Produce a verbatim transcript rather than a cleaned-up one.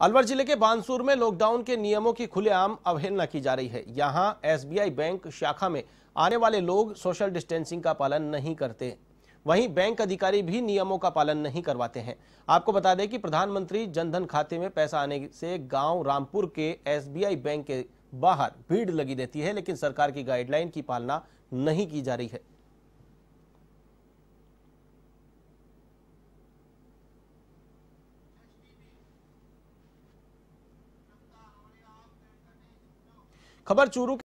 अलवर जिले के बानसूर में लॉकडाउन के नियमों की खुलेआम अवहेलना की जा रही है। यहां एसबीआई बैंक शाखा में आने वाले लोग सोशल डिस्टेंसिंग का पालन नहीं करते। वहीं बैंक अधिकारी भी नियमों का पालन नहीं करवाते हैं। आपको बता दें कि प्रधानमंत्री जनधन खाते में पैसा आने से गांव रामपुर के एसबीआई बैंक के बाहर भीड़ लगी रहती है, लेकिन सरकार की गाइडलाइन की पालना नहीं की जा रही है। खबर चूरू